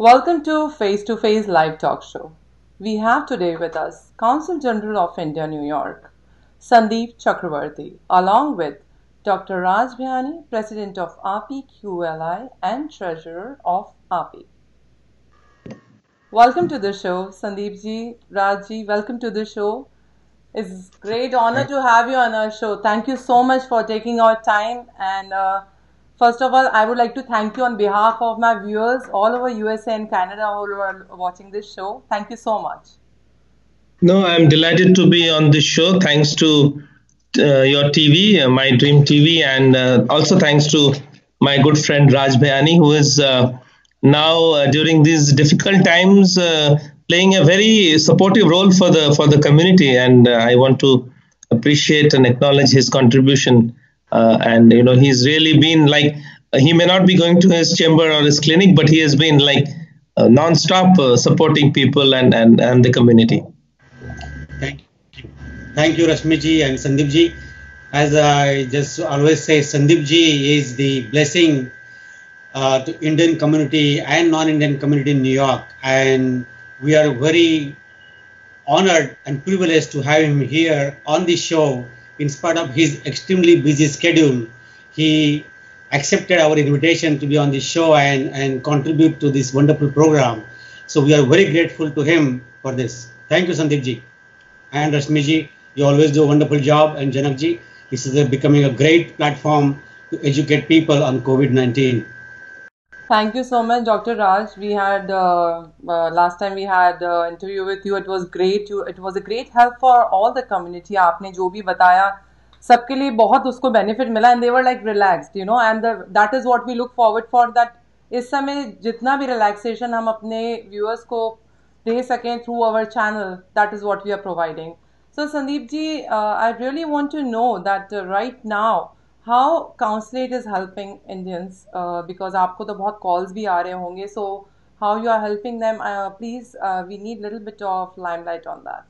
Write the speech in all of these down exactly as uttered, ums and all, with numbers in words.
Welcome to Face to Face Live Talk Show. We have today with us Consul General of India, New York, Sandeep Chakravarti, along with Doctor Raj Bhayani, President of R P Q L I and Treasurer of R P. Welcome to the show, Sandeep ji, Raj ji. Welcome to the show. It's a great honor to have you on our show. Thank you so much for taking our time. And uh, first of all, I would like to thank you on behalf of my viewers all over U S A and Canada who are watching this show. Thank you so much. No, I'm delighted to be on this show. Thanks to uh, your T V, uh, My Dream T V, and uh, also thanks to my good friend Raj Bhayani, who is uh, now uh, during these difficult times uh, playing a very supportive role for the for the community, and uh, I want to appreciate and acknowledge his contribution. Uh, and you know, he's really been like, uh, he may not be going to his chamber or his clinic, but he has been like uh, non-stop uh, supporting people and, and, and the community. Thank you. Thank you, Rashmi ji and Sandeep ji. As I just always say, Sandeep ji is the blessing uh, to Indian community and non-Indian community in New York. And we are very honored and privileged to have him here on the show. In spite of his extremely busy schedule, he accepted our invitation to be on the show and, and contribute to this wonderful program. So we are very grateful to him for this. Thank you, Sandeep ji. And Rashmi ji, you always do a wonderful job. And Janak ji, this is a, becoming a great platform to educate people on COVID nineteen. Thank you so much, Doctor Raj. We had uh, uh, last time we had uh, interview with you. It was great. You, it was a great help for all the community. आपने जो भी बताया, सबके लिए बहुत उसको benefit मिला, and they were like relaxed, you know. And the, that is what we look forward for. That इस समय जितना भी relaxation हम अपने viewers को दे सकें through our channel, that is what we are providing. So Sandeep ji, uh, I really want to know that uh, right now, how Consulate is helping Indians, uh, because आपको तो बहुत calls भी आ रहे होंगे, so how you are helping them, uh, please, uh, we need little bit of limelight on that.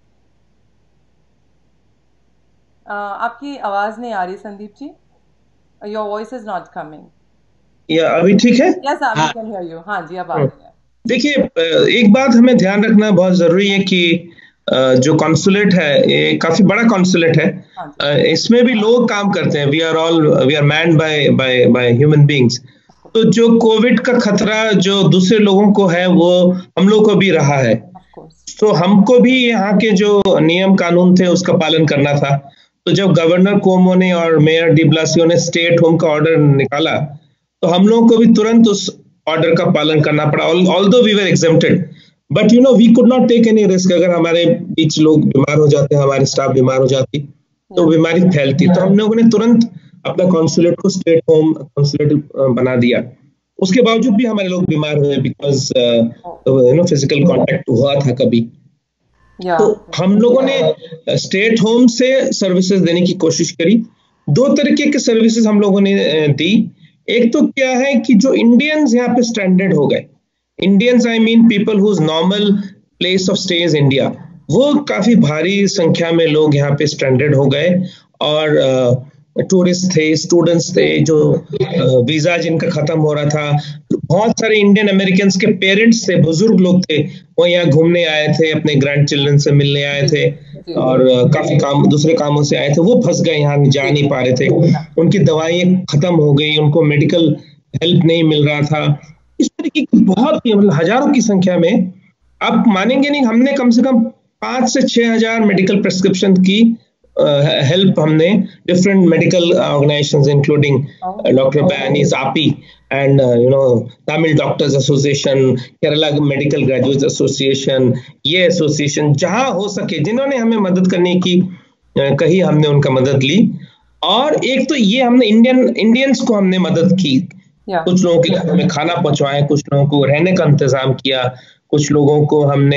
uh, आपकी आवाज़ नहीं आ रही Sandeep ji, your voice is not coming. या अभी ठीक है? Yes, we can hear you. हाँ जी, अब आ रही है. देखिए, एक बात हमें ध्यान रखना बहुत जरूरी है कि जो कॉन्सुलेट है, ये काफी बड़ा कॉन्सुलेट है, इसमें भी लोग काम करते हैं. We are all we are manned by by by human beings. तो जो कोविड का खतरा जो दूसरे लोगों को है, वो हम लोग को भी रहा है. तो हमको भी यहाँ के जो नियम कानून थे उसका पालन करना था. तो जब गवर्नर कोमो ने और मेयर डी ब्लासियो ने स्टे एट होम का ऑर्डर निकाला, तो हम लोगों को भी तुरंत उस ऑर्डर का पालन करना पड़ा. Although we were exempted, but you know we could not take any risk. अगर हमारे बीच लोग बीमार हो जाते, हमारे स्टाफ बीमार हो जाती, तो बीमारी फैलती. तो हम लोगों ने तुरंत अपना कॉन्सुलेट को स्टेट होम कॉन्सुलेट बना दिया. उसके बावजूद भी हमारे लोग बीमार हुए, because you know physical contact हुआ था कभी. yeah. तो हम लोगों ने स्टेट होम से सर्विसेज देने की कोशिश करी. दो तरीके के सर्विसेज हम लोगों ने दी. एक तो क्या है कि जो इंडियंस यहाँ पे स्ट्रैंडेड हो गए, Indians I mean people whose normal place of stay is India, वो काफी भारी संख्या में लोग यहाँ पे स्ट्रैंडेड हो गए. और टूरिस्ट uh, थे, स्टूडेंट्स थे, जो वीजा uh, जिनका खत्म हो रहा था. बहुत सारे इंडियन अमेरिकन के पेरेंट्स थे, बुजुर्ग लोग थे, वो यहाँ घूमने आए थे, अपने ग्रैंड चिल्ड्रन से मिलने आए थे, और uh, काफी काम दूसरे कामों से आए थे. वो फंस गए, यहाँ जा नहीं पा रहे थे, उनकी दवाइयाँ खत्म हो गई, उनको मेडिकल हेल्प नहीं मिल रहा था. इस तरीके की बहुत ही मतलब हजारों की संख्या में, आप मानेंगे नहीं, हमने कम से कम पांच से छह हजार मेडिकल प्रिस्क्रिप्शन की हेल्प uh, हमने different medical organisations including doctor बयानीज AAPI and you know Tamil doctors association, Kerala medical graduates association, ये एसोसिएशन, जहां हो सके जिन्होंने हमें मदद करने की uh, कही, हमने उनका मदद ली. और एक तो ये हमने इंडियन इंडियंस को हमने मदद की. Yeah. कुछ लोगों के घर में खाना पहुंचवाया, कुछ लोगों को रहने का इंतजाम किया, कुछ लोगों को हमने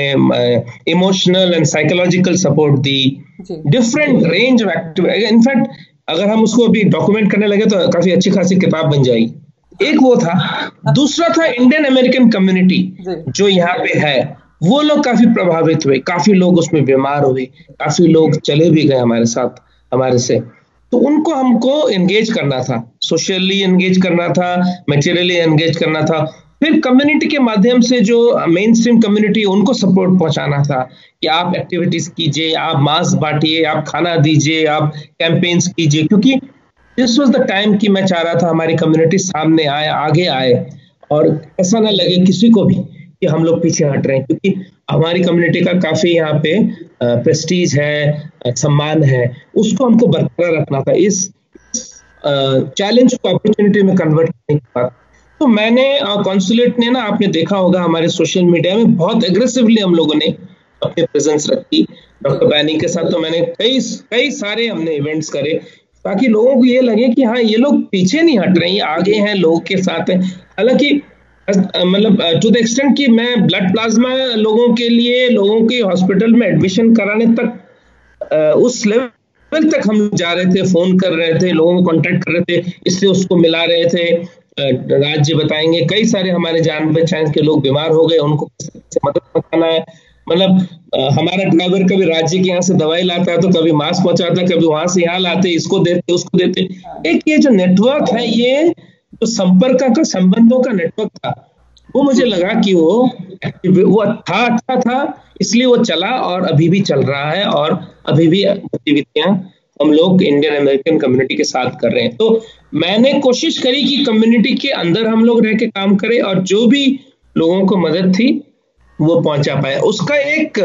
इमोशनल एंड साइकोलॉजिकल सपोर्ट दी. Different range of activity. In fact अगर हम उसको अभी डॉक्यूमेंट करने लगे तो काफी अच्छी खासी किताब बन जाएगी. एक वो था. दूसरा था इंडियन अमेरिकन कम्युनिटी जो यहाँ पे है, वो लोग काफी प्रभावित हुए, काफी लोग उसमें बीमार हुए, काफी लोग चले भी गए हमारे साथ, हमारे से. तो उनको हमको एंगेज करना था, सोशली एंगेज करना था, मटेरियली एंगेज करना था. फिर कम्युनिटी के माध्यम से जो मेन स्ट्रीम कम्युनिटी उनको सपोर्ट पहुंचाना था कि आप एक्टिविटीज कीजिए, आप मास्क बांटिए, आप खाना दीजिए, आप कैंपेन्स कीजिए, क्योंकि दिस वाज द टाइम कि मैं चाह रहा था हमारी कम्युनिटी सामने आए, आगे आए, और ऐसा ना लगे किसी को भी कि हम लोग पीछे हट रहे हैं, क्योंकि हमारी कम्युनिटी का काफी यहाँ पे प्रेस्टीज है, सम्मान है, उसको हमको बरकरार रखना था। इस चैलेंज को अपॉर्चुनिटी में कन्वर्ट करने के बाद तो मैंने कॉन्सुलेट ने ना, आपने देखा होगा हमारे सोशल मीडिया में बहुत एग्रेसिवली हम लोगों ने अपनी प्रेजेंस रखी। डॉक्टर बैनी के साथ तो मैंने कई कई सारे हमने इवेंट्स करे ताकि लोगों को ये लगे कि हाँ ये लोग पीछे नहीं हट रहे हैं, ये आगे हैं, लोगों के साथ हैं। हालांकि मतलब टू द एक्सटेंट कि मैं ब्लड प्लाज्मा लोगों के लिए, लोगों के हॉस्पिटल में एडमिशन कराने तक, उस लेवल तक हम जा रहे थे, फोन कर रहे थे, लोगों को कांटेक्ट कर रहे थे, इससे उसको मिला रहे थे। राज्य बताएंगे, कई सारे हमारे जान पहचान के लोग बीमार हो गए, उनको मदद पहुंचाना है। मतलब हमारा ड्राइवर कभी राज्य के यहाँ से दवाई लाता है तो कभी मास्क पहुंचाता है, कभी वहां से यहाँ लाते, इसको देते उसको देते। एक ये जो नेटवर्क है, ये जो संपर्क का संबंधों का नेटवर्क था, वो मुझे लगा कि वो वो था अच्छा था, इसलिए वो चला और अभी भी चल रहा है, और अभी भी गतिविधियां हम लोग इंडियन अमेरिकन कम्युनिटी के साथ कर रहे हैं। तो मैंने कोशिश करी कि कम्युनिटी के अंदर हम लोग रह के काम करें और जो भी लोगों को मदद थी वो पहुंचा पाए। उसका एक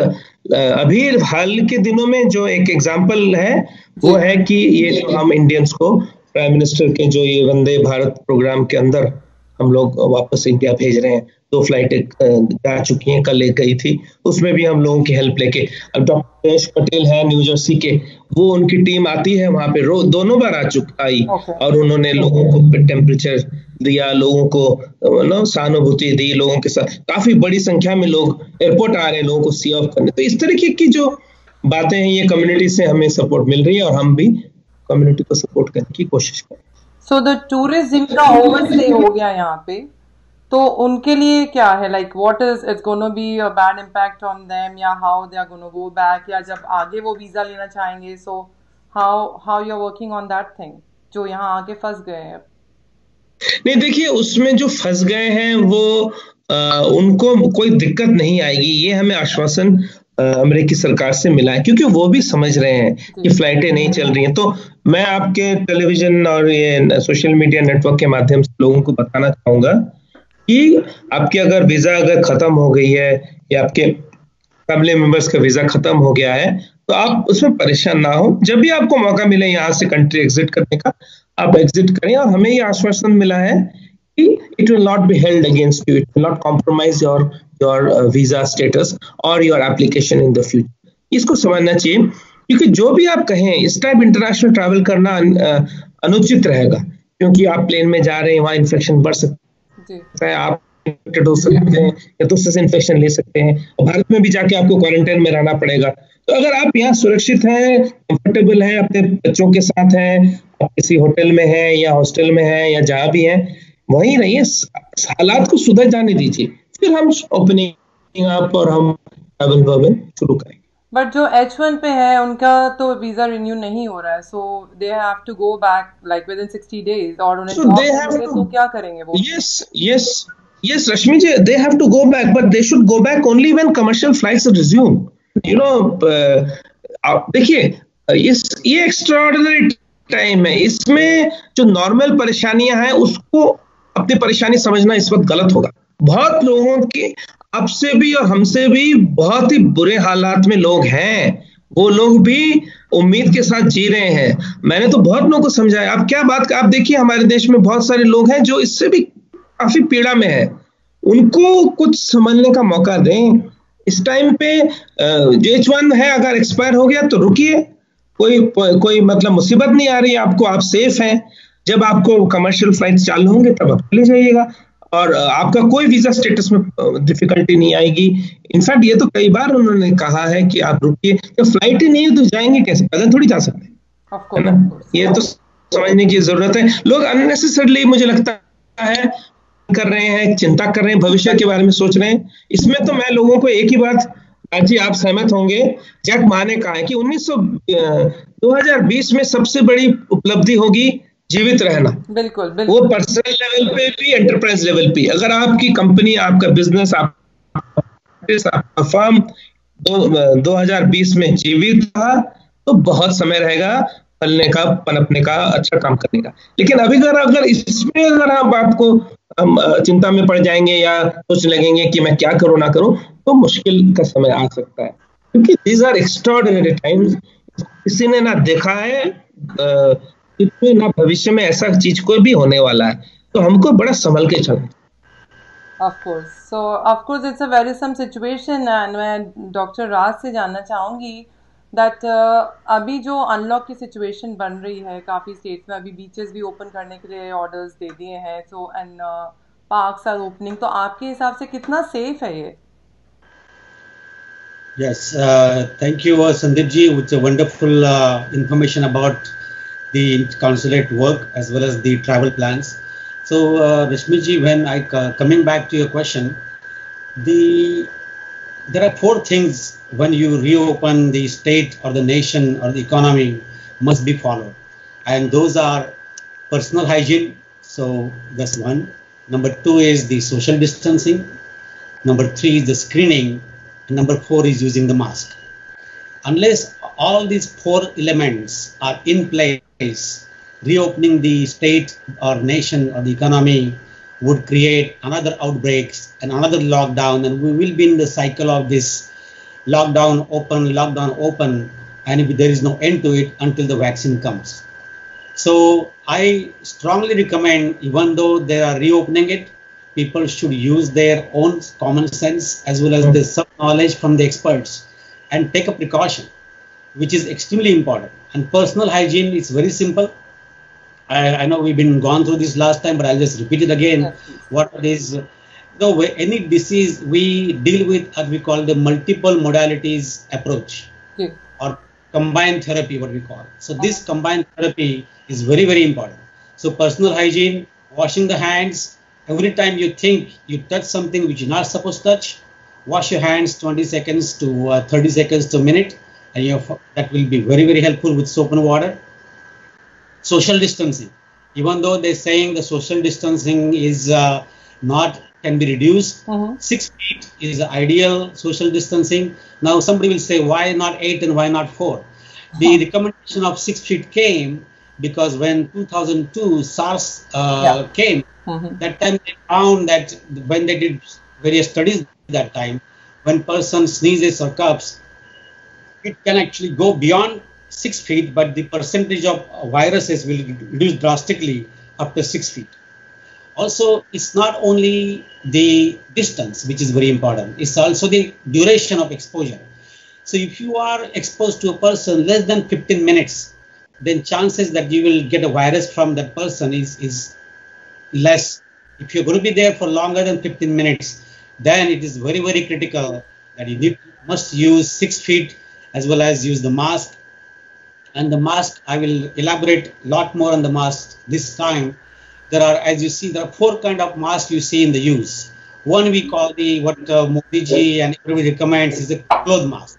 अभी हाल के दिनों में जो एक एग्जाम्पल है वो है कि ये जो हम इंडियंस को प्राइम मिनिस्टर के जो ये वंदे भारत प्रोग्राम के अंदर हम लोग वापस इंडिया भेज रहे हैं, दो फ्लाइट जा चुकी हैं, कल एक गई थी, उसमें भी हम लोगों की हेल्प लेके। अब डॉक्टर दिनेश पटेल है न्यू जर्सी के, वो उनकी टीम आती है वहां पे, रोज दोनों बार आ चुका आई okay. और उन्होंने लोगों को टेम्परेचर दिया, लोगों को नो सहानुभूति दी, लोगों के साथ काफी बड़ी संख्या में लोग एयरपोर्ट आ रहे हैं लोगों को सी ऑफ करने। तो इस तरीके की जो बातें हैं, ये कम्युनिटी से हमें सपोर्ट मिल रही है और हम भी कम्युनिटी को सपोर्ट करने की कोशिश करें। सो द टूरिस्ट जिनका ओवरस्टे हो गया यहाँ पे, तो उनके लिए क्या है, like what is it's gonna be a bad impact on them, या how they are gonna go back, या जब आगे वो वीजा लेना चाहेंगे, so how how you are working on that thing, जो यहाँ आके फंस गए हैं? नहीं देखिए, उसमें जो फंस गए हैं वो आ, उनको कोई दिक्कत नहीं आएगी, ये हमें आश्वासन अमेरिकी सरकार से मिला है, क्योंकि वो भी समझ रहे हैं कि फ्लाइटें नहीं चल रही हैं। तो मैं आपके टेलीविजन और ये सोशल मीडिया नेटवर्क के माध्यम से लोगों को बताना चाहूंगा कि आपके अगर वीजा अगर खत्म हो गई है या आपके फैमिली मेंबर्स का वीजा खत्म हो गया है तो आप उसमें परेशान ना हो। जब भी आपको मौका मिले यहाँ से कंट्री एग्जिट करने का, आप एग्जिट करें। और हमें ये आश्वासन मिला है कि it will not be held against you, it will not compromise your your visa status और your application in the future. इसको समझना चाहिए, क्योंकि जो भी आप कहें इस टाइप इंटरनेशनल ट्रैवल करना अनुचित रहेगा, क्योंकि आप प्लेन में जा रहे हैं, वहाँ इन्फेक्शन बढ़ सकता है, आप हो सकते हैं या दूसरे से इन्फेक्शन ले सकते हैं, और भारत में भी जाके आपको क्वारंटाइन में रहना पड़ेगा। तो अगर आप यहाँ सुरक्षित हैं, कंफर्टेबल हैं, अपने बच्चों के साथ हैं, आप किसी होटल में हैं या हॉस्टल में हैं या जहाँ भी हैं, वहीं रहिए, हालात को सुधर जाने दीजिए, फिर हम ओपनिंग अप और हम ट्रैवल वर्बल शुरू करेंगे। बट जो एच वन पे है उनका तो वीजा रिन्यू नहीं हो रहा है, so they have to go back like within sixty days, और उन्हें so they have to, तो क्या करेंगे वो? Yes yes yes Rashmi ji, they have to go back, but they should go back only when commercial flights resume. You know, देखिए इस ये extraordinary time है, इसमें जो नॉर्मल परेशानियां हैं उसको अपनी परेशानी समझना इस वक्त गलत होगा। बहुत लोगों के, आपसे भी और हमसे भी बहुत ही बुरे हालात में लोग हैं, वो लोग भी उम्मीद के साथ जी रहे हैं। मैंने तो बहुत लोगों को समझाया। आप क्या बात, आप देखिए हमारे देश में बहुत सारे लोग हैं जो इससे भी काफी पीड़ा में है, उनको कुछ समझने का मौका दें। इस टाइम पे जो एच वन है अगर एक्सपायर हो गया तो रुकिए, कोई कोई मतलब मुसीबत नहीं आ रही है आपको, आप सेफ हैं। जब आपको कमर्शियल फ्लाइट चालू होंगे तब आप चले जाइएगा और आपका कोई वीजा स्टेटस में डिफिकल्टी नहीं आएगी। इनफैक्ट ये तो कई बार उन्होंने कहा है कि आप रुकिए, जब फ्लाइट ही नहीं है तो जाएंगे कैसे, पैदल थोड़ी जा सकते हैं, है ना। ये तो समझने की जरूरत है। लोग अननेसेसरली मुझे लगता है कर रहे हैं, चिंता कर रहे हैं, भविष्य के बारे में सोच रहे हैं। इसमें तो मैं लोगों को एक ही बात, जी आप सहमत होंगे, जैक मा ने कहा है कि उन्नीस सौ दो हज़ार बीस में सबसे बड़ी उपलब्धि होगी जीवित रहना। बिल्कुल वो बिल्कुल पर्सनल लेवल पे भी, एंटरप्राइज लेवल पे। अगर आपकी कंपनी, आपका बिजनेस, आपका फर्म दो, दो हजार बीस में जीवित था तो बहुत समय रहेगा फलने का, पनपने का, अच्छा काम करने का। लेकिन अभी अगर अगर इसमें अगर आप आपको हम चिंता में पड़ जाएंगे या सोचने लगेंगे कि मैं क्या करूं ना करूं, तो मुश्किल का समय आ सकता है, क्योंकि दीज आर एक्स्ट्राऑर्डिनरी टाइम्स। किसी ने ना देखा है इतने, ना भविष्य में ऐसा चीज कोई भी होने वाला है, तो हमको बड़ा संभल के चलना। Of course, so of course it's a very some situation. And मैं डॉक्टर राज से जानना चाहूँगी दैट अभी जो अनलॉक की सिचुएशन बन रही है काफ़ी स्टेट्स में, अभी बीचेस भी ओपन करने के लिए ऑर्डर्स दे दिए हैं, so and parks are opening, तो आपके हिसाब से कितना सेफ है ये? Yes, uh, thank you, uh, Sandeep ji. It's a wonderful uh, information about the consulate work as well as the travel plans. So, uh, Rashmi ji, when I uh, coming back to your question, the there are four things when you reopen the state or the nation or the economy must be followed, and those are personal hygiene. So that's one. Number two is the social distancing. Number three is the screening. And number four is using the mask. Unless all these four elements are in place, reopening the state or nation or the economy would create another outbreaks and another lockdown, and we will be in the cycle of this lockdown open, lockdown open, and if there is no end to it until the vaccine comes. So I strongly recommend, even though they are reopening it, people should use their own common sense as well as the some knowledge from the experts and take a precaution, which is extremely important. And personal hygiene is very simple. I, I know we've been gone through this last time, but I'll just repeat it again. Yes, What it is, though any disease we deal with, as we call the multiple modalities approach, okay. or combined therapy, what we call. So this combined therapy is very, very important. So personal hygiene, washing the hands. Every time you think you touch something which you're not supposed to touch, wash your hands twenty seconds to uh, thirty seconds to a minute, and you that will be very, very helpful with soap and water. Social distancing. Even though they're saying the social distancing is uh, not, can be reduced, mm-hmm. six feet is the ideal social distancing. Now somebody will say, why not eight and why not four? The recommendation of six feet came because when two thousand two SARS uh, yeah. came, mm-hmm. that time they found that when they did various studies that time, when person sneezes or coughs, it can actually go beyond six feet, but the percentage of viruses will reduce drastically up to six feet. Also, it's not only the distance, which is very important, it's also the duration of exposure. So if you are exposed to a person less than fifteen minutes, then chances that you will get a virus from that person is, is less. If you're going to be there for longer than fifteen minutes, then it is very, very critical that you need, must use six feet as well as use the mask. And the mask, I will elaborate a lot more on the mask this time. There are, as you see, there are four kind of masks you see in the use. One we call the, what uh, Modi ji and everybody recommends is a cloth mask.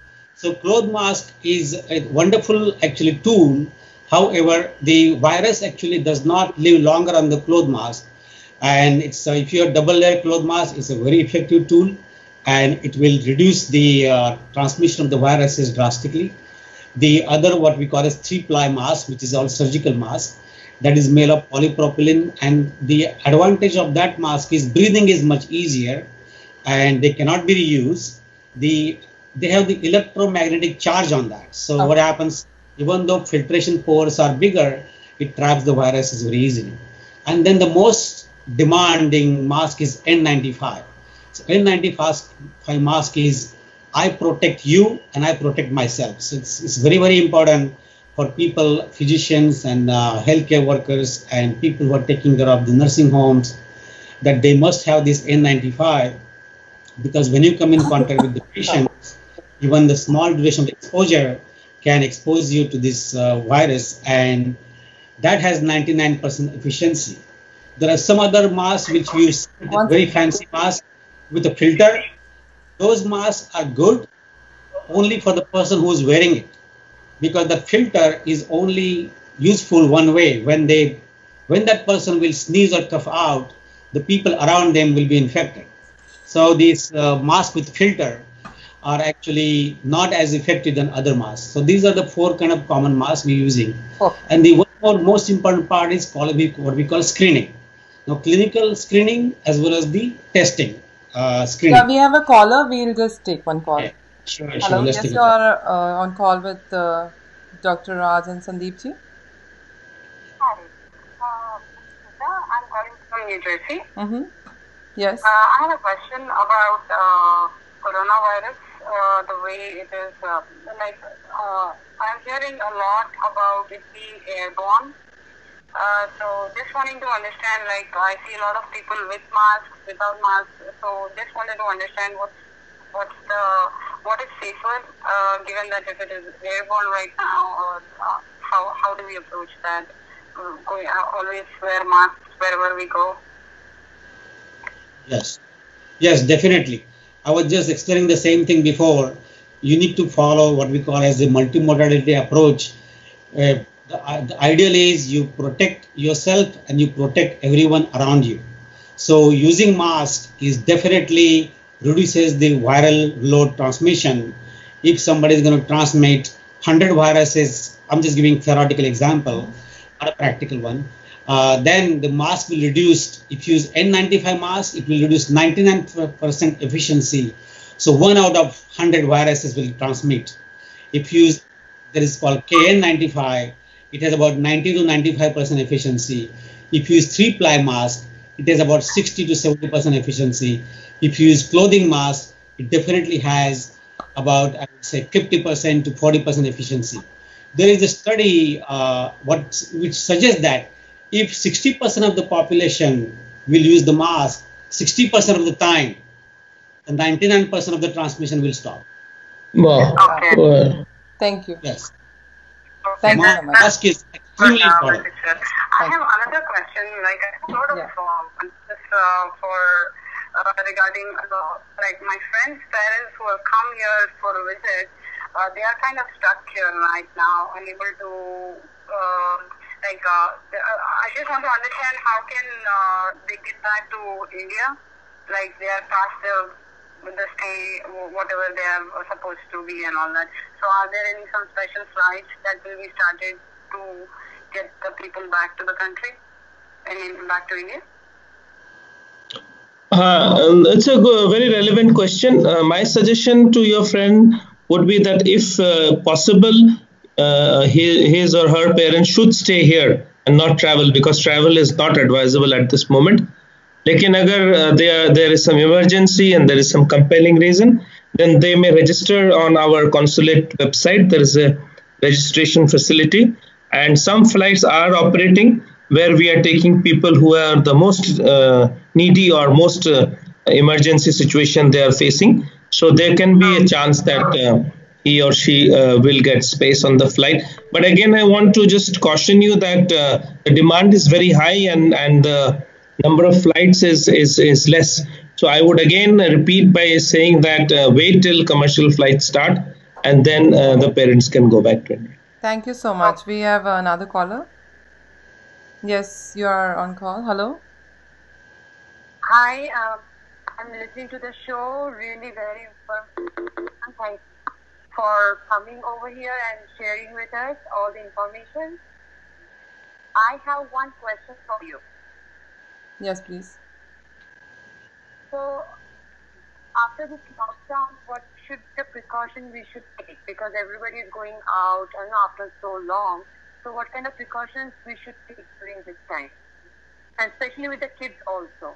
So cloth mask is a wonderful actually tool. However, the virus actually does not live longer on the cloth mask. And it's uh, if you have double layer cloth mask, it's a very effective tool, and it will reduce the uh, transmission of the viruses drastically. The other, what we call as three-ply mask, which is all surgical mask, that is made of polypropylene, and the advantage of that mask is breathing is much easier, and they cannot be reused. The they have the electromagnetic charge on that. So okay. What happens, even though filtration pores are bigger, it traps the viruses very easily. And then the most demanding mask is N ninety-five. So N ninety-five mask is, I protect you and I protect myself. So it's, it's very, very important for people, physicians and uh, healthcare workers and people who are taking care of the nursing homes, that they must have this N ninety-five, because when you come in contact with the patient, even the small duration of exposure can expose you to this uh, virus, and that has ninety-nine percent efficiency. There are some other masks which we use, very fancy masks with a filter. Those masks are good only for the person who is wearing it, because the filter is only useful one way. When they, when that person will sneeze or cough out, the people around them will be infected. So these uh, masks with filter are actually not as effective than other masks. So these are the four kind of common masks we're using. Oh. And the one more most important part is called what we call screening. Now, clinical screening as well as the testing uh, screening. Yeah, we have a caller. We'll just take one call. Okay. Sure, Hello, sure. Let's yes, take you are uh, on call with uh, Doctor Raj and Sandeep ji. Hi, uh, I'm calling from New Jersey. Mm-hmm. Yes. Uh, I have a question about uh, coronavirus, uh, the way it is, uh, like, uh, I'm hearing a lot about it being airborne. Uh, so just wanting to understand, like, I see a lot of people with masks, without masks, so just wanted to understand what's, what's the, what is safer, uh, given that if it is airborne right now, or uh, how, how do we approach that? Uh, going, uh, always wear masks wherever we go. Yes, yes, definitely. I was just explaining the same thing before. You need to follow what we call as the multimodality approach. Uh, the, the ideal is you protect yourself and you protect everyone around you. So using mask is definitely reduces the viral load transmission. If somebody is going to transmit one hundred viruses, I'm just giving theoretical example, not a practical one. Uh, then the mask will reduce, if you use N ninety-five mask, it will reduce ninety-nine percent efficiency. So one out of one hundred viruses will transmit. If you use, that is called K N ninety-five, it has about ninety to ninety-five percent efficiency. If you use three ply mask, it has about sixty to seventy percent efficiency. If you use clothing mask, it definitely has about, I would say, fifty percent to forty percent efficiency. There is a study uh, what, which suggests that if sixty percent of the population will use the mask sixty percent of the time, the ninety-nine percent of the transmission will stop. Wow. Okay. Wow. Thank you. Yes. Okay. Thank you Ma- so much. Mask is extremely Uh, important. sir. I have another question. Like, I have a lot of Yeah. uh, this, uh, for uh, regarding uh, like my friends' parents who have come here for a visit. Uh, they are kind of stuck here right now, unable to. Uh, like, uh, I just want to understand how can uh, they get back to India? Like, they are past the the stay, whatever they are supposed to be and all that. So are there any some special flights that will be started to get the people back to the country and back to India? Uh, it's a go- very relevant question. Uh, my suggestion to your friend would be that if uh, possible, uh, his, his or her parents should stay here and not travel, because travel is not advisable at this moment. Lekin agar uh, there, there is some emergency and there is some compelling reason, then they may register on our consulate website. There is a registration facility, and some flights are operating where we are taking people who are the most uh, needy or most uh, emergency situation they are facing. So there can be a chance that uh, he or she uh, will get space on the flight. But again, I want to just caution you that uh, the demand is very high and and the number of flights is, is, is less. So I would again repeat by saying that uh, wait till commercial flights start, and then uh, the parents can go back to India. Thank you so much. We have another caller. Yes, you are on call. Hello. Hi, um, I'm listening to the show. Really very informative. Thank you for coming over here and sharing with us all the information. I have one question for you. Yes, please. So, after this lockdown, what should the precaution we should take? Because everybody is going out and after so long. So, what kind of precautions we should take during this time? And especially with the kids also.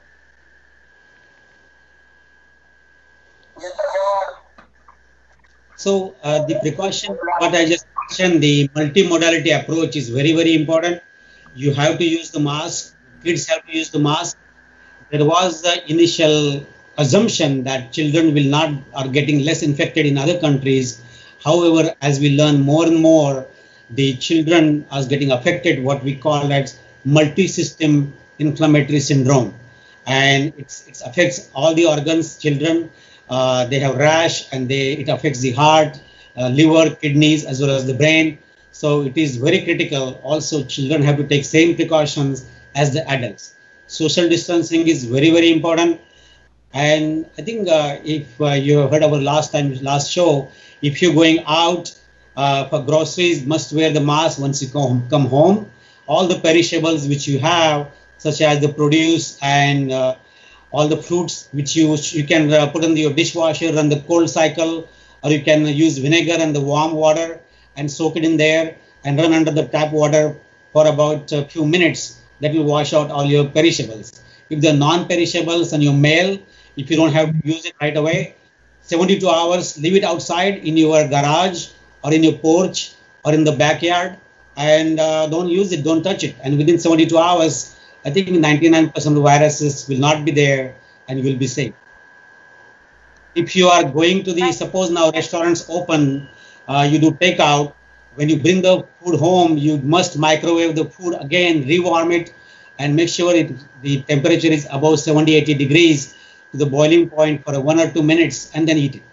So uh, the precaution, what I just mentioned, the multimodality approach is very, very important. You have to use the mask. Kids have to use the mask. There was the initial assumption that children will not are getting less infected in other countries. However, as we learn more and more, the children are getting affected, what we call as multi-system inflammatory syndrome. And it's, it affects all the organs, children. Uh, they have rash and they, it affects the heart, uh, liver, kidneys, as well as the brain. So it is very critical. Also, children have to take same precautions as the adults. Social distancing is very, very important. And I think uh, if uh, you heard our last time, last show, if you're going out uh, for groceries, must wear the mask once you come, come home. All the perishables which you have, such as the produce and uh, all the fruits which you you can uh, put in your dishwasher, run the cold cycle, or you can use vinegar and the warm water and soak it in there and run under the tap water for about a few minutes. That will wash out all your perishables. If they're non-perishables and your mail, if you don't have to use it right away, seventy-two hours, leave it outside in your garage or in your porch or in the backyard, and uh, don't use it, don't touch it. And within seventy-two hours, I think ninety-nine percent of viruses will not be there and you will be safe. If you are going to the, suppose now restaurants open, uh, you do takeout, when you bring the food home, you must microwave the food again, rewarm it, and make sure it, the temperature is above seventy, eighty degrees to the boiling point for one or two minutes, and then eat it.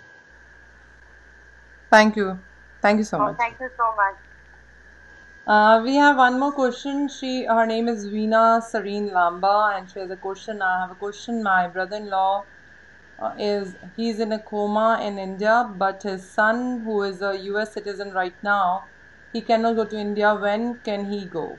Thank you. Thank you so Oh, much. thank you so much. Uh, we have one more question. She, her name is Veena Sareen Lamba, and she has a question. I have a question. My brother-in-law uh, is he's in a coma in India, but his son, who is a U S citizen right now, he cannot go to India. When can he go?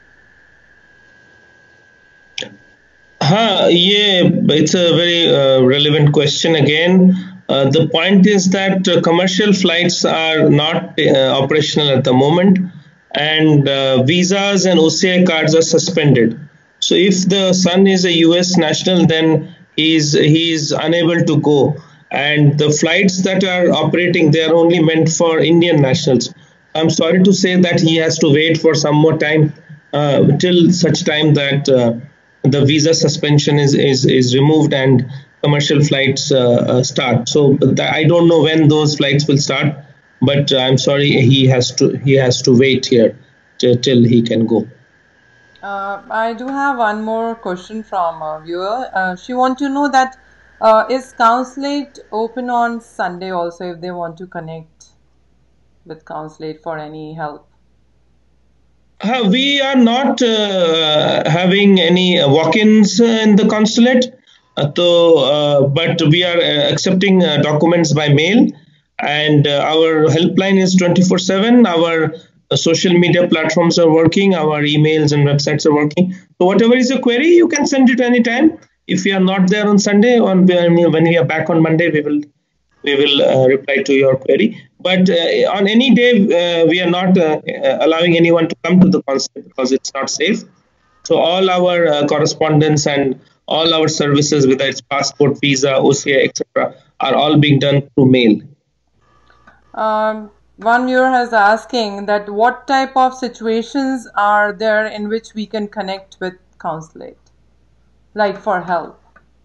Huh, yeah, it's a very uh, relevant question again. Uh, the point is that uh, commercial flights are not uh, operational at the moment, and uh, visas and O C I cards are suspended. So if the son is a U S national, then he's he's unable to go. And the flights that are operating, they are only meant for Indian nationals. I'm sorry to say that he has to wait for some more time uh, till such time that uh, the visa suspension is, is, is removed and commercial flights uh, uh, start. So I don't know when those flights will start, but I'm sorry, he has to he has to wait here till, till he can go. Uh, I do have one more question from a viewer. Uh, she wants to know that uh, is Consulate open on Sunday also if they want to connect with Consulate for any help? Uh, we are not uh, having any walk-ins in the consulate, uh, so, uh, but we are uh, accepting uh, documents by mail, and uh, our helpline is twenty-four seven. Our uh, social media platforms are working, our emails and websites are working. So whatever is your query, you can send it anytime. If you are not there on Sunday, on when we are back on Monday, we will we will uh, reply to your query. But uh, on any day, uh, we are not uh, allowing anyone to come to the consulate because it's not safe. So all our uh, correspondence and all our services, whether it's passport, visa, O C I, et cetera, are all being done through mail. Um, one viewer is asking that what type of situations are there in which we can connect with Consulate, like for help?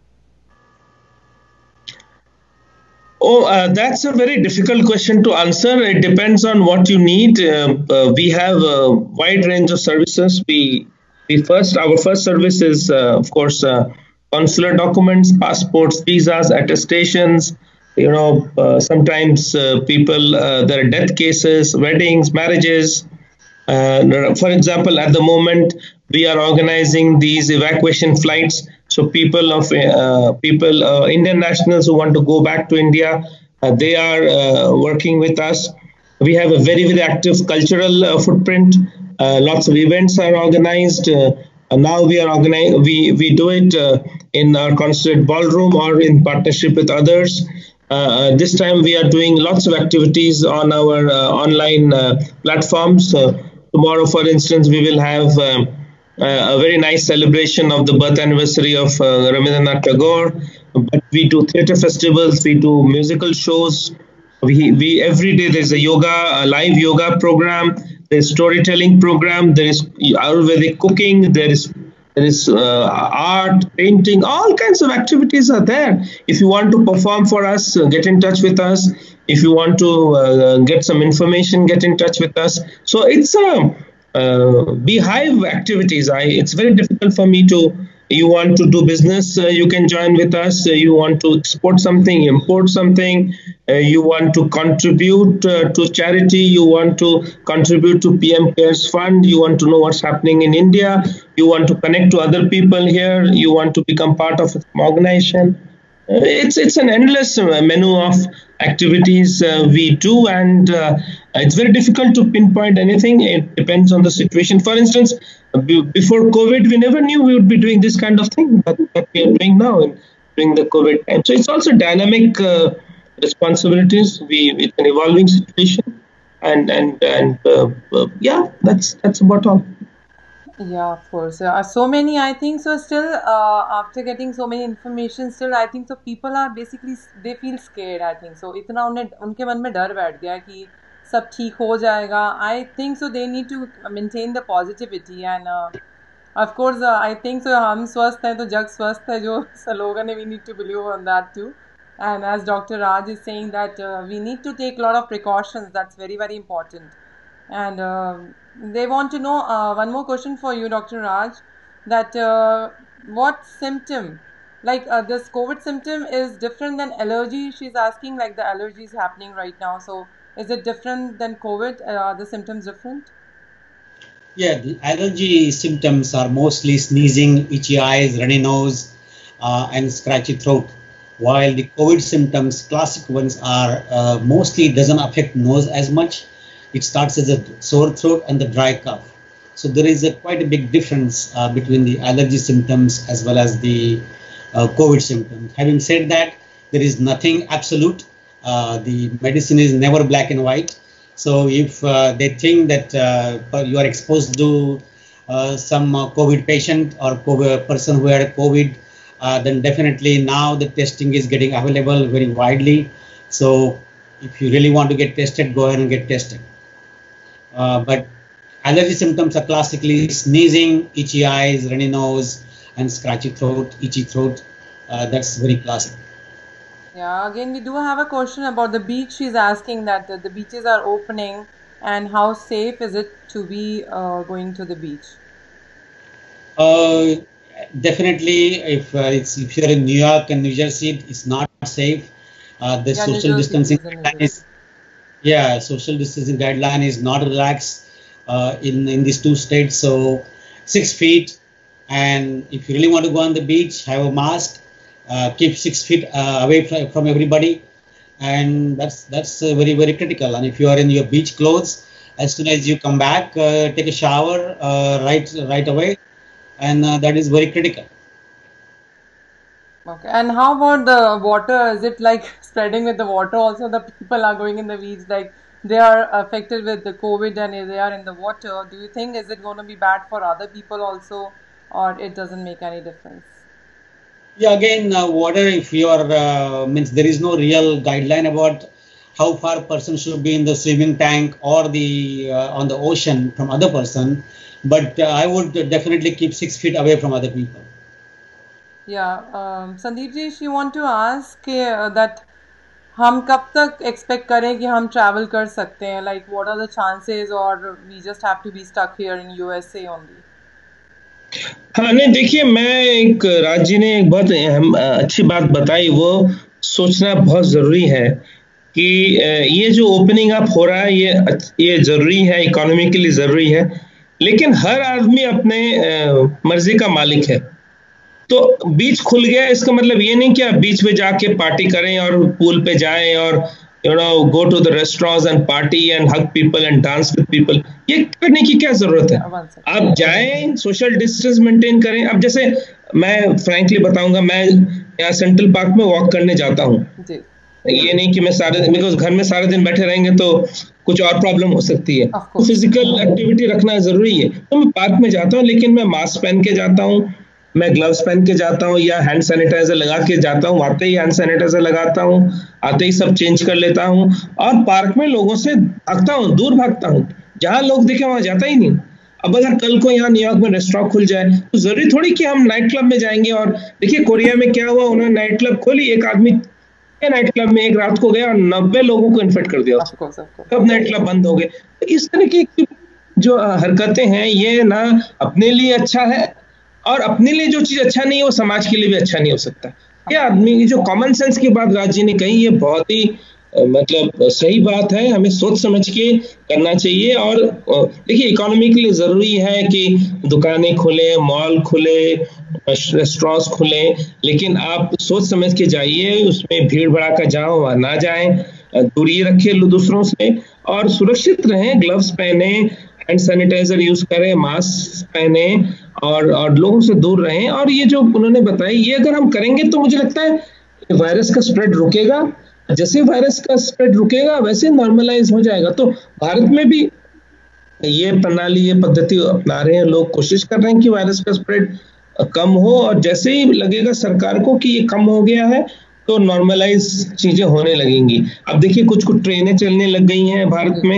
Oh, uh, that's a very difficult question to answer. It depends on what you need. Uh, uh, we have a wide range of services. We, we first, our first service is, uh, of course, uh, consular documents, passports, visas, attestations. You know, uh, sometimes uh, people, uh, there are death cases, weddings, marriages. Uh, for example, at the moment, we are organizing these evacuation flights. So people of uh, people, uh, Indian nationals who want to go back to India, uh, they are uh, working with us. We have a very, very active cultural uh, footprint. Uh, lots of events are organized. Uh, now we are organizing. We we do it uh, in our consulate ballroom or in partnership with others. Uh, this time we are doing lots of activities on our uh, online uh, platforms. Uh, tomorrow, for instance, we will have um, uh, a very nice celebration of the birth anniversary of uh, Rabindranath Tagore. But we do theatre festivals, we do musical shows. We, we every day there's a yoga, a live yoga program. There's storytelling program. There is Ayurvedic cooking. There is There is uh, art, painting, all kinds of activities are there. If you want to perform for us, uh, get in touch with us. If you want to uh, get some information, get in touch with us. So it's a uh, beehive activities. I, it's very difficult for me to you want to do business, uh, you can join with us. Uh, you want to export something, import something, uh, you want to contribute uh, to charity, you want to contribute to P M Cares Fund, you want to know what's happening in India, you want to connect to other people here, you want to become part of an organization. Uh, it's it's an endless uh, menu of activities uh, we do, and uh, it's very difficult to pinpoint anything. It depends on the situation. For instance, b- before COVID, we never knew we would be doing this kind of thing, but what we are doing now in, during the COVID time. So it's also dynamic uh, responsibilities. We it's an evolving situation, and and and uh, uh, yeah, that's that's about all. Yeah, of course. Uh, so many, I think so. Still, uh, after getting so many information, still I think so. People are basically they feel scared. I think so. इतना उन्हें उनके मन में डर बैठ गया कि सब ठीक हो जाएगा. I think so. They need to maintain the positivity and uh, of course uh, I think so. हम स्वस्थ हैं तो जग स्वस्थ है जो slogan है. We need to believe on that too. And as Doctor Raj is saying that uh, we need to take a lot of precautions. That's very very important. And uh, they want to know uh, one more question for you, Doctor Raj, that uh, what symptom, like uh, this COVID symptom is different than allergy? She's asking like the allergy is happening right now. So is it different than COVID? Uh, are the symptoms different? Yeah, the allergy symptoms are mostly sneezing, itchy eyes, runny nose, uh, and scratchy throat. While the COVID symptoms, classic ones, are uh, mostly doesn't affect nose as much. It starts as a sore throat and the dry cough. So there is a quite a big difference uh, between the allergy symptoms as well as the uh, COVID symptoms. Having said that, there is nothing absolute. Uh, the medicine is never black and white. So if uh, they think that uh, you are exposed to uh, some uh, COVID patient or COVID person who had COVID, uh, then definitely now the testing is getting available very widely. So if you really want to get tested, go ahead and get tested. Uh, but allergy symptoms are classically sneezing, itchy eyes, runny nose, and scratchy throat, itchy throat. Uh, that's very classic. Yeah, again, we do have a question about the beach. She's asking that uh, the beaches are opening and how safe is it to be uh, going to the beach? Uh, definitely, if uh, it's if you're in New York and New Jersey, it's not safe. Uh, the Yeah, New social Jersey distancing is in New guideline Jersey. is yeah, social distancing guideline is not relaxed uh, in in these two states. So six feet, and if you really want to go on the beach, have a mask, uh, keep six feet uh, away from, from everybody, and that's that's uh, very very critical. And if you are in your beach clothes, as soon as you come back, uh, take a shower uh, right right away, and uh, that is very critical. Okay, and how about the water? Is it like spreading with the water also? The people are going in the beach, like they are affected with the COVID and they are in the water. Do you think is it going to be bad for other people also, or it doesn't make any difference? Yeah, again, uh, water, if you are, uh, means there is no real guideline about how far a person should be in the swimming tank or the uh, on the ocean from other person. But uh, I would definitely keep six feet away from other people. Yeah, um, Sandeep ji, she want to ask uh, that हम कब तक expect करें कि हम travel कर सकते हैं? Like, what are the chances, or we just have to be stuck here in U S A only? हाँ नहीं, देखिए, मैं एक राज जी ने एक बहुत अहम अच्छी बात बताई. वो सोचना बहुत जरूरी है कि ये जो ओपनिंग अप हो रहा है ये ये जरूरी है, इकोनॉमिकली जरूरी है, लेकिन हर आदमी अपने मर्जी का मालिक है. तो बीच खुल गया, इसका मतलब ये नहीं कि आप बीच पे जाके पार्टी करें और पूल पे जाएं और you know go to the restaurants and party and hug people and dance with people. ये करने की क्या जरूरत है? आप जाएं, सोशल डिस्टेंस मेंटेन करें. अब जैसे मैं फ्रैंकली बताऊंगा, मैं यहाँ सेंट्रल पार्क में वॉक करने जाता हूँ. ये नहीं कि मैं सारे दिन, बिकॉज घर में सारे दिन बैठे रहेंगे तो कुछ और प्रॉब्लम हो सकती है. तो फिजिकल एक्टिविटी रखना जरूरी है. तो मैं पार्क में जाता हूँ, लेकिन मैं मास्क पहन के जाता हूँ, मैं ग्लव्स पहन के जाता हूँ या हैंड सैनिटाइजर लगा के जाता हूँ. आते ही हैंड सैनिटाइजर लगाता हूँ, आते ही सब चेंज कर लेता हूँ, और पार्क में लोगों से भागता हूँ, दूर भागता हूँ. जहां लोग दिखे वहां जाता ही नहीं. अब अगर कल को यहाँ न्यूयॉर्क में रेस्टोरेंट खुल जाए तो जरूरी थोड़ी कि हम नाइट क्लब में जाएंगे. और देखिए कोरिया में क्या हुआ, उन्होंने नाइट क्लब खोली, एक आदमी नाइट क्लब में एक रात को गया और नब्बे लोगों को इन्फेक्ट कर दिया. कब नाइट क्लब बंद हो गए. इस तरह की जो हरकतें हैं ये ना अपने लिए अच्छा है और अपने लिए जो चीज अच्छा नहीं है वो समाज के लिए भी अच्छा नहीं हो सकता। ये आदमी की जो कॉमन सेंस की बात राज जी ने कही, ये बहुत ही मतलब सही बात है, हमें सोच समझ के करना चाहिए। और देखिए इकोनॉमी के लिए जरूरी है कि दुकानें खुले, मॉल खुले, रेस्टोरेंट्स खुले, लेकिन आप सोच समझ के जाइए, उसमें भीड़ भड़ाका जाओ वहां ना जाएं, दूरी रखे दूसरों से और सुरक्षित रहें, ग्लव्स पहने, हैंड सैनिटाइजर यूज करें, मास्क पहने और और लोगों से दूर रहें। और ये जो उन्होंने बताया, ये अगर हम करेंगे तो मुझे लगता है वायरस का स्प्रेड रुकेगा। जैसे वायरस का स्प्रेड रुकेगा वैसे नॉर्मलाइज हो जाएगा। तो भारत में भी ये प्रणाली, ये पद्धति अपना रहे हैं लोग, कोशिश कर रहे हैं कि वायरस का स्प्रेड कम हो, और जैसे ही लगेगा सरकार को कि ये कम हो गया है तो नॉर्मलाइज चीजें होने लगेंगी। अब देखिए कुछ कुछ ट्रेनें चलने लग गई हैं भारत में,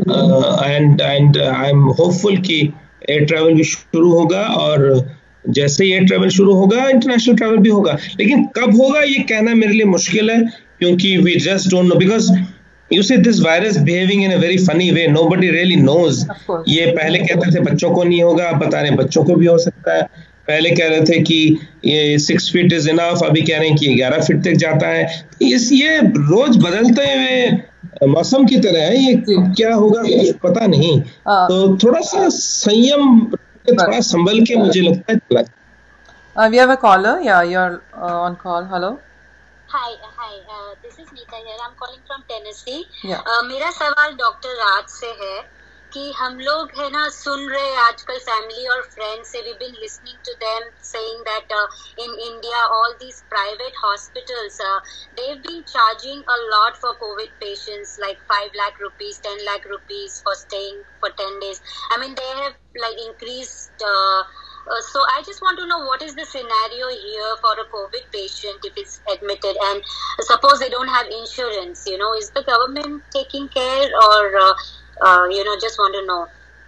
and and I am hopeful कि एयर ट्रैवल भी शुरू होगा, और जैसे ही एयर ट्रैवल शुरू होगा इंटरनेशनल ट्रैवल भी होगा। लेकिन कब होगा ये कहना मेरे लिए मुश्किल है, क्योंकि we just don't know, because you see this virus behaving in a very funny way, nobody really knows. ये पहले कहते थे बच्चों को नहीं होगा, बता रहे बच्चों को भी हो सकता है। पहले कह रहे थे कि ये सिक्स फीट इज इनफ, अभी कह रहे हैं कि ग्यारह फीट तक जाता है। इस ये रोज बदलते हुए मौसम की तरह है, ये क्या होगा ये पता नहीं। तो थोड़ा सा संयम, थोड़ा संभल के मुझे लगता है चला। Uh, we have a caller. Yeah, you're uh, on call. Hello. Hi, hi. Uh, this is Neeta here. I'm calling from Tennessee. Yeah. Uh, मेरा सवाल डॉक्टर राज से है कि हम लोग है ना सुन रहे आजकल फैमिली और फ्रेंड्स से, we been listening to them saying that in India all these private hospitals they have been charging a lot for COVID patients, like five lakh rupees, ten lakh rupees for staying for ten days. I mean they have like increased. Uh, so I just want to know what is the scenario here for a COVID patient if it's admitted, and suppose they don't have insurance, you know, is the government taking care, or uh, uh, you know, just want to know.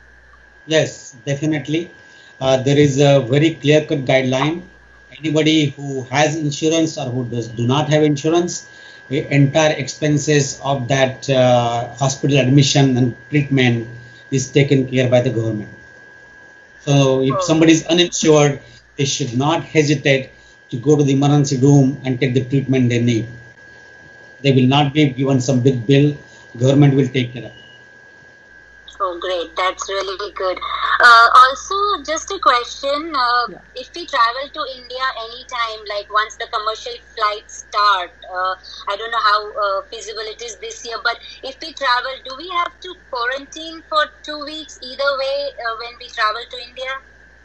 Yes, definitely. Uh, there is a very clear-cut guideline. Anybody who has insurance or who does do not have insurance, the entire expenses of that uh, hospital admission and treatment is taken care by the government. So if somebody is uninsured, they should not hesitate to go to the emergency room and take the treatment they need. They will not be given some big bill. Government will take care of it. Oh, great. That's really good. Uh, also, just a question. Uh, Yeah. If we travel to India anytime, like once the commercial flights start, uh, I don't know how uh, feasible it is this year, but if we travel, do we have to quarantine for two weeks either way uh, when we travel to India?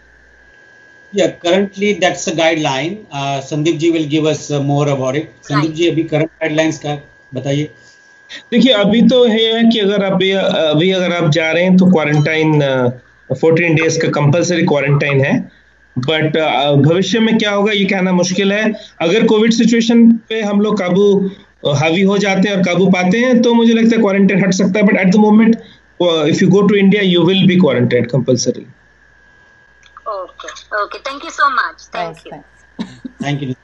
Yeah, currently that's a guideline. Uh, Sandeep ji will give us uh, more about it. Sandeep ji, अभी current guidelines का बताइए। देखिए अभी तो है कि अगर आप अभी अगर आप जा रहे हैं तो क्वारंटाइन फोर्टीन डेज का कंपलसरी क्वारंटाइन है, बट भविष्य में क्या होगा ये कहना मुश्किल है। अगर कोविड सिचुएशन पे हम लोग काबू हावी हो जाते हैं और काबू पाते हैं तो मुझे लगता है क्वारंटाइन हट सकता है, but at the moment if you go to India you will be quarantine compulsory. Okay. Okay. Thank you so much. Thank Thanks. you. Thanks. Thank you.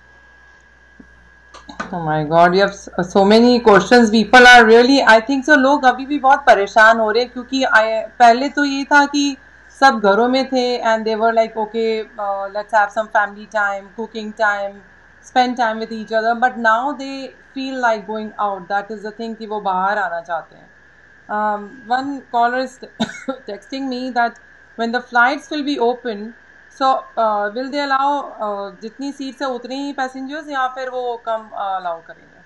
Oh my God, you have so many questions. People are really, I think so, लोग अभी भी बहुत परेशान हो रहे हैं क्योंकि I, पहले तो ये था कि सब घरों में थे and they were like, okay, uh, let's have some family time, cooking time, spend time with each other. But now they feel like going out. That is the thing कि वो बाहर आना चाहते हैं. Um, one caller is texting me that when the flights will be open, so uh, will they allow uh, जितनी seats है उतने ही passengers या फिर वो कम अलाउ uh, करेंगे?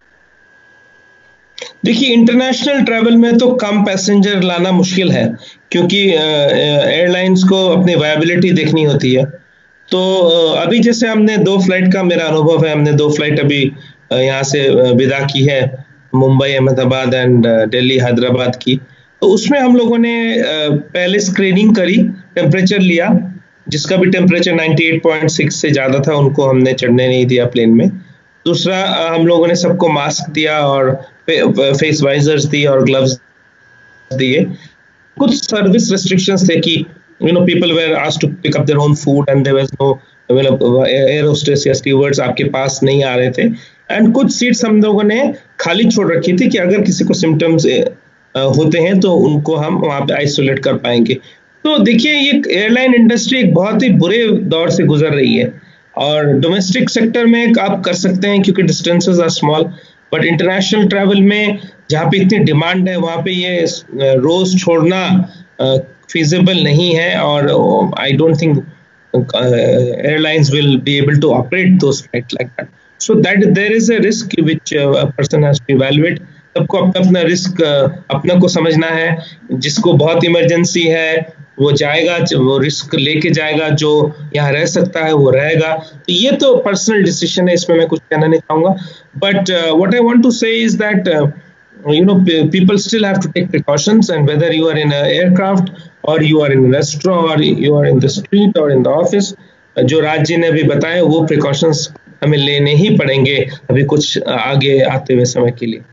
देखिए इंटरनेशनल ट्रैवल में तो कम पैसेंजर लाना मुश्किल है क्योंकि एयरलाइंस को अपनी वायबिलिटी देखनी होती है। तो अभी जैसे हमने दो फ्लाइट का मेरा अनुभव है, हमने दो फ्लाइट अभी यहाँ से विदा की है, मुंबई अहमदाबाद एंड दिल्ली हैदराबाद की। तो उसमें हम लोगों ने पहले स्क्रीनिंग करी, टेम्परेचर लिया, जिसका भी टेम्परेचर अट्ठानवे पॉइंट सिक्स से ज़्यादा था उनको हमने चढ़ने नहीं दिया प्लेन में। दूसरा हम लोगों ने सबको मास्क दिया और फेस वाइजर्स दिए और ग्लव्स दिए। कुछ सर्विस रेस्ट्रिक्शंस थे कि you know people were asked to pick up their own food and there was no air hostess या स्टीवर्ड्स आपके पास नहीं आ रहे थे। एंड कुछ सीट्स हम लोगों ने खाली छोड़ रखी थी कि अगर किसी को सिम्टम्स होते हैं तो उनको हम वहाँ पे आइसोलेट कर पाएंगे। तो देखिए ये एयरलाइन इंडस्ट्री एक बहुत ही बुरे दौर से गुजर रही है, और डोमेस्टिक सेक्टर में आप कर सकते हैं क्योंकि distances are small, but international travel में जहाँ पे इतनी डिमांड है वहाँ पे ये रोज छोड़ना feasible नहीं है, और I don't think uh, airlines will be able to operate those flights like that. So that there is a risk which uh, a person has to evaluate. सबको अपना अपना रिस्क अपना को समझना है. जिसको बहुत इमरजेंसी है वो जाएगा, वो रिस्क लेके जाएगा, जो यहाँ रह सकता है वो रहेगा. तो ये तो पर्सनल डिसीजन है, इसमें मैं कुछ कहना नहीं चाहूँगा. But what I want to say is that you know people still have to take precautions, and whether you are in an aircraft or you are in a restaurant or you are in the street or in the office, जो राज जी ने अभी बताया वो precautions हमें लेने ही पड़ेंगे अभी कुछ आगे आते हुए समय के लिए.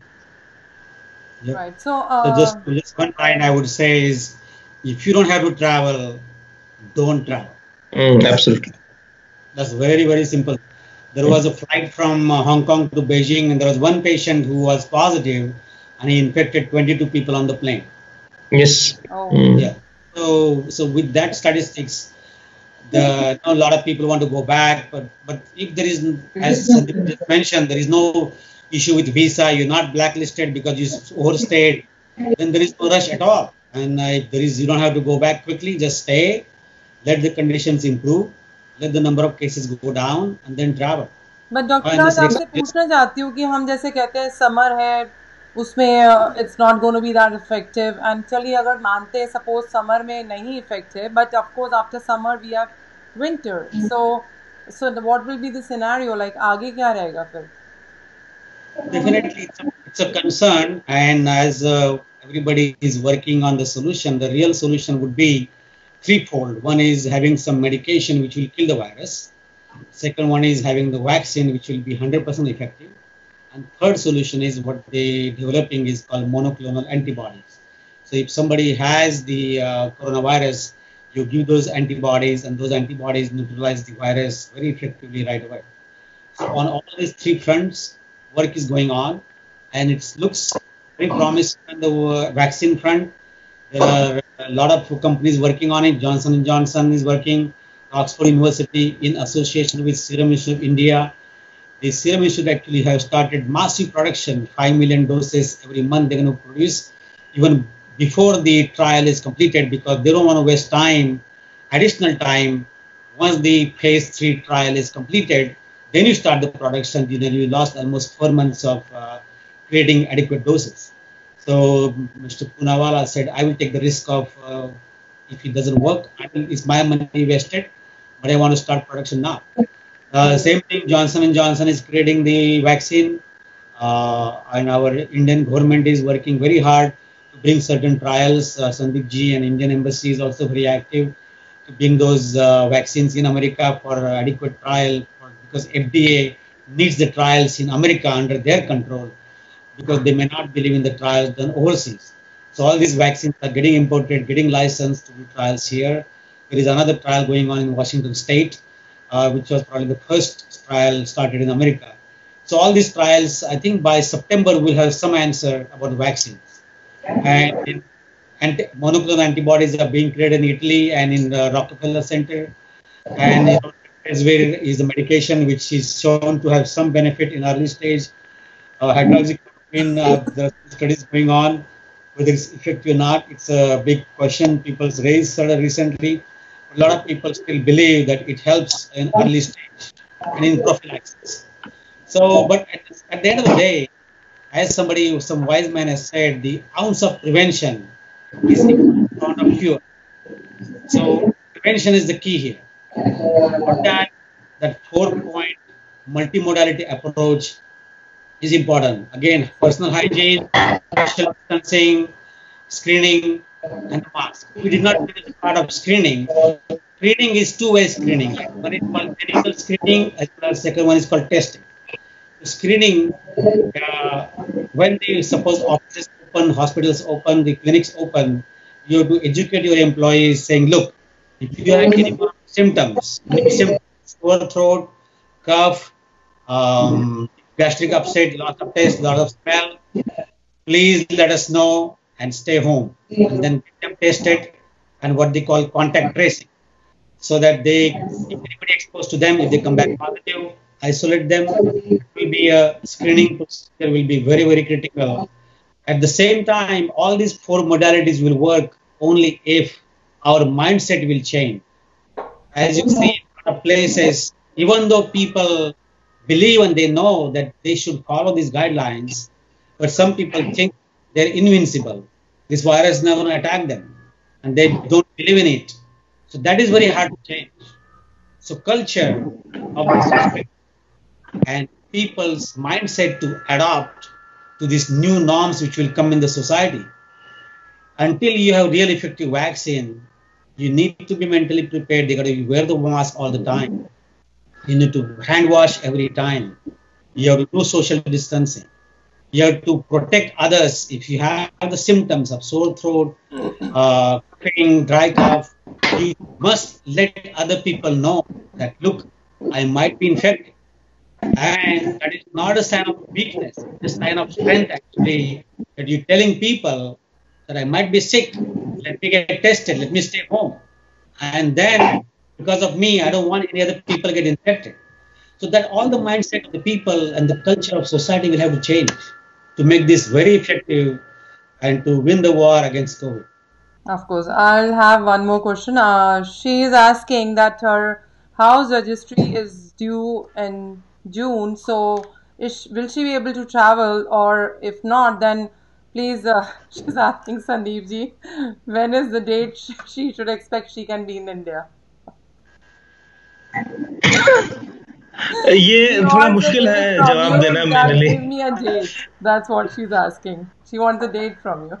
Yeah. Right. So, uh, so just, just one line I would say is, if you don't have to travel, don't travel. Mm, absolutely. That's very, very simple. There was a flight from uh, Hong Kong to Beijing, and there was one patient who was positive, and he infected twenty-two people on the plane. Yes. oh, Mm. Yeah. So, so with that statistics, the you know, a lot of people want to go back, but but if there is, as Sandeep just mentioned, there is no issue with visa. You're not blacklisted because you overstayed. Then there is no rush at all, and uh, if there is, you don't have to go back quickly. Just stay, let the conditions improve, let the number of cases go down, and then travel. But doctor Raj आपसे पूछना चाहती हूँ कि हम जैसे कहते हैं summer है उसमें it's not gonna be that effective, and चलिए अगर मानते हैं सपोज समर में नहीं इफेक्ट है, but of course after summer we have winter, so so what will be the scenario, like आगे क्या रहेगा फिर? Definitely, it's a, it's a concern, and as uh, everybody is working on the solution, the real solution would be threefold. One is having some medication which will kill the virus. Second one is having the vaccine which will be one hundred percent effective. And third solution is what they're developing is called monoclonal antibodies. So if somebody has the uh, coronavirus, you give those antibodies, and those antibodies neutralize the virus very effectively right away. So on all these three fronts, work is going on, and it looks very promising on the uh, vaccine front. There are a lot of companies working on it. Johnson and Johnson is working. Oxford University in association with Serum Institute of India. The Serum Institute actually have started massive production, five million doses every month they're going to produce, even before the trial is completed, because they don't want to waste time, additional time. Once the phase three trial is completed, then you start the production. You know, you lost almost four months of uh, creating adequate doses. So Mister Poonawalla said, I will take the risk of, uh, if it doesn't work, I will, it's my money wasted, but I want to start production now. Uh, same thing, Johnson and Johnson is creating the vaccine, uh, and our Indian government is working very hard to bring certain trials. Uh, Sandeep ji and Indian Embassy is also very active to bring those uh, vaccines in America for adequate trial, for, because F D A needs the trials in America under their control, because they may not believe in the trials done overseas. So all these vaccines are getting imported, getting licensed to do trials here. There is another trial going on in Washington State, uh, which was probably the first trial started in America. So all these trials, I think by September, we'll have some answer about vaccines. And, in, and monoclonal antibodies are being created in Italy and in the Rockefeller Center. And you know, is the medication which is shown to have some benefit in early stage. Uh, hydroxychloroquine, uh, the studies going on. Whether it's effective or not, it's a big question people's raised recently. A lot of people still believe that it helps in early stage and in prophylaxis. So, but at, at the end of the day, as somebody, some wise man has said, the ounce of prevention is the pound of cure. So, prevention is the key here. For that, that four-point multimodality approach is important. Again, personal hygiene, social distancing, screening, and the mask. We did not finish part of screening. Screening is two-way screening. One is called clinical screening, as well as second one is called testing. Screening, uh, when the suppose offices open, hospitals open, the clinics open, you have to educate your employees saying, look, if you have any more symptoms, symptoms, sore throat, cough, um, gastric upset, loss of taste, loss of smell, please let us know and stay home. And then get them tested. and what they call contact tracing, so that they, if anybody exposed to them, if they come back positive, isolate them. It will be a screening procedure, will be very, very critical. At the same time, all these four modalities will work only if our mindset will change. As you see in other places, even though people believe and they know that they should follow these guidelines, but some people think they're invincible. This virus is not going to attack them, and they don't believe in it. So that is very hard to change. So culture of the and people's mindset to adapt to these new norms which will come in the society. Until you have real effective vaccine, you need to be mentally prepared. They got to wear the mask all the time. You need to hand wash every time. You have to do social distancing. You have to protect others. If you have the symptoms of sore throat, uh, coughing, dry cough, you must let other people know that, look, I might be infected. And that is not a sign of weakness. It's a sign of strength, actually, that you're telling people that I might be sick. Let me get tested. Let me stay home. And then, because of me, I don't want any other people to get infected. So that all the mindset of the people and the culture of society will have to change to make this very effective and to win the war against COVID. Of course. I'll have one more question. Uh, she is asking that her house registry is due in June. So is, will she be able to travel? Or if not, then please, uh, she's asking Sandeep ji, when is the date she should expect she can be in India? ये थोड़ा मुश्किल है जवाब देना मेरे लिए. Give me a date. That's what she's asking. She wants a date from you.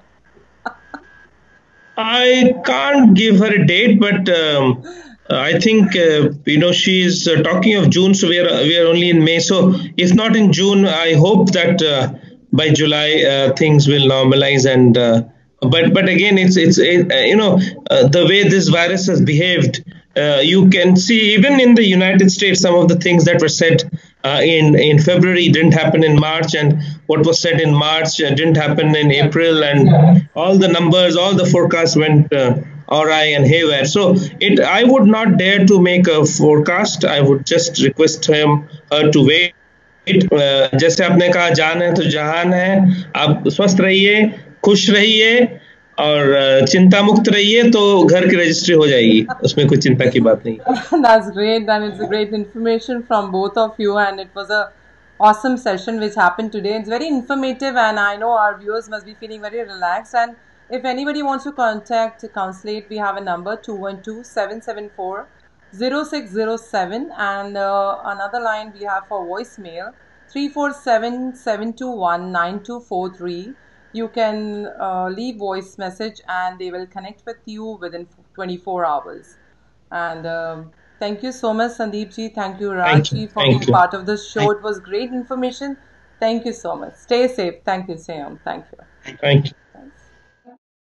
I can't give her a date, but um, I think uh, you know she's uh, talking of June, so we are we are only in May. So if not in June, I hope that uh, by July uh, things will normalize. And uh, but but again, it's it's uh, you know uh, the way this virus has behaved. Uh, you can see even in the United States, some of the things that were said uh, in in February didn't happen in March, and what was said in March uh, didn't happen in April, and all the numbers, all the forecasts went uh, awry and haywire. So it, I would not dare to make a forecast. I would just request him uh, to wait. Uh, जैसे आपने कहा, जान है तो जहान है. आप स्वस्थ रहिए, खुश रहिए और चिंता मुक्त रहिए, तो घर की रजिस्ट्री हो जाएगी, उसमें कोई चिंता की बात नहीं. That's great, and it's a great information from both of you, and it was a awesome session which happened today. It's very informative, and I know our viewers must be feeling very relaxed. And if anybody wants to contact Counselate, we have a number two one two, seven seven four, zero six zero seven, and uh, another line we have for voicemail three four seven, seven two one, nine two four three. You can uh, leave voice message and they will connect with you within twenty-four hours. And um, thank you so much, Sandeep ji. Thank you, Raj ji, for being part of this show. It was great information. Thank you so much. Stay safe. Thank you, Sam. Thank you. Thank you.